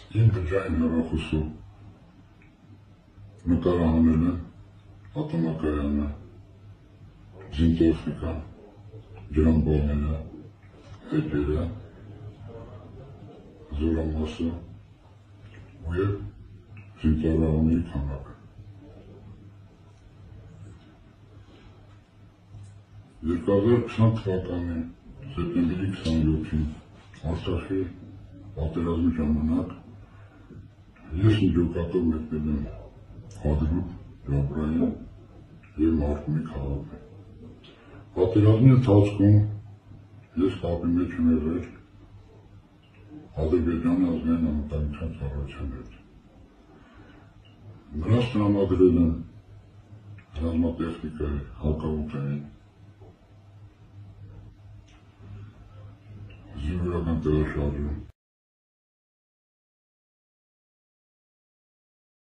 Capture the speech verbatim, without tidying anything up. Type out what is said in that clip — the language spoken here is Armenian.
Իմ բջային հեռախոսով նկարահանել են ատոմակայանը, զինտեխնիկան, ջրամբարները, հետերը, զորամասը և զինծառայողների քանակը։ երկու հազար քսան թվականի սեպտեմբերի քսանյոթին Արցախի պատերազմի ժամանակ ես միջոկատով մեկնել եմ Հադրութ, Ջաբրային և Մարտունի քաղաքը։ Պատերազմի ընթացքում ես կապի մեջ եմ եղել Ադրբեջանի ազգային անվտանգության ծառայության հետ։ Նրանց տրամադրել են ռազմատեխնիկայի հակաօդային, զինվորական տեղաշարժում,